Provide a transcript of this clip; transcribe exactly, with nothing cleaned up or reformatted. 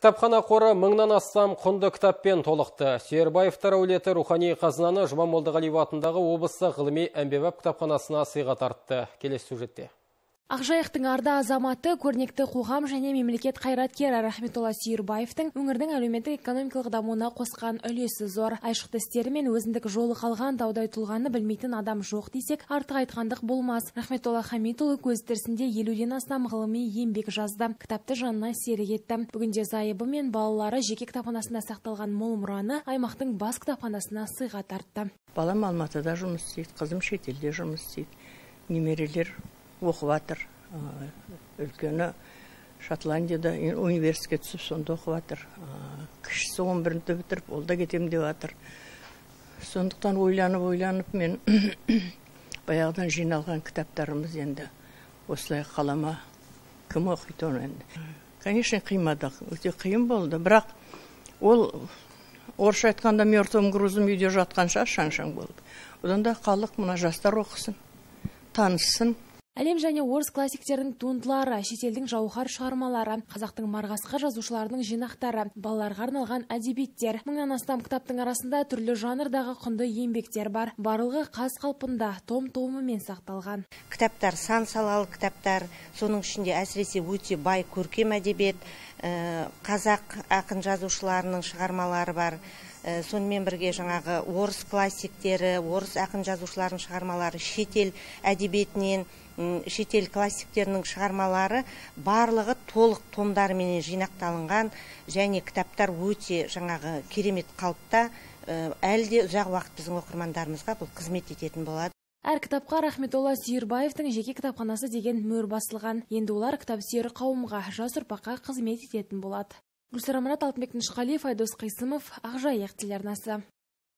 Кітапхана қоры мыңнан астам құнды кітаппен толықты. Сүйербаевтар әулеті рухани қазынаны Жұбан Молдағалиев атындағы облыстық ғылыми әмбебап кітапханасына сыйға тартты. Келесі сюжетте. Ақжайықтың арда азаматы, көрнекті қоғам және мемлекет қайраткері Рахметолла Сүйербаевтың өңірдің әлеуметтік экономикалық дамуына қосқан үлесі зор. Айшықты істері мен өзіндік жолы қалған таудай тұлғаны білмейтін адам жоқ десек, артық айтқандық болмас. Рахметолла Хамитұлы көз тірісінде елуден астам ғылыми еңбек жазды. Кітапты жанына серік етті. Бүгінде зайыбы мен балалары жеке кітапханасында сақталған мол мұраны аймақтың бас кітапханасына сыйға тартты. Балам Алматыда жұмыс істейді, қызым шетелде жұмыс істейді. Немерелер оқып жатыр. Үлкені Шотландияда университетке түсіп, сонда оқып жатыр. Кішісі он бірінші бітіріп, ол да кетем деп жатыр. Сондықтан ойланып-ойланып мен баяғыдан жиналған кітаптарымыз енді осылай қалама кім оқиды оны енді. Конечно, қимадық, өте қиын болды, бірақ ол орысша айтқанда мертвым грузом үйде жатқанша шаң-шаң болды. Одан да халық мына жастар оқысын, таныссын. Әлем және орыс классиктердің туындылары, шетелдің жауһар шығармалары, қазақтың марғасқа жазушыларының жинақтары, балаларға арналған әдебиеттер. Мыңнан астам кітаптың арасында түрлі жанрдағы құнды еңбектер бар. Барлығы қаз қалпында том-томымен сақталған. Кітаптар сан салалы кітаптар, соның ішінде әсіресе өте бай көркем әдебиет, қазақ ақын жазушыларының шығармалары бар. Сонымен бірге жаңағы орыс классиктері, орыс ақын жазушыларының шығармалары, шетел әдебиетінен, шетел классиктерінің шығармалары барлығы толық томдарымен жинақталынған және кітаптар өте жаңағы керемет қалыпта, әлі де ұзақ уақыт біздің оқырмандарымызға бұл қызмет ететін болады. Әр кітапқа Рахметолла Сүйербаевтың жеке кітапханасы деген мөр басылған. Енді олар кітап сүйер қауымға, жас ұрпаққа қызмет ететін болады. Гүлсара Марат, Алтынбек Нышқалиев, Айдос Қайсымов, Ақжайық телеарнасы.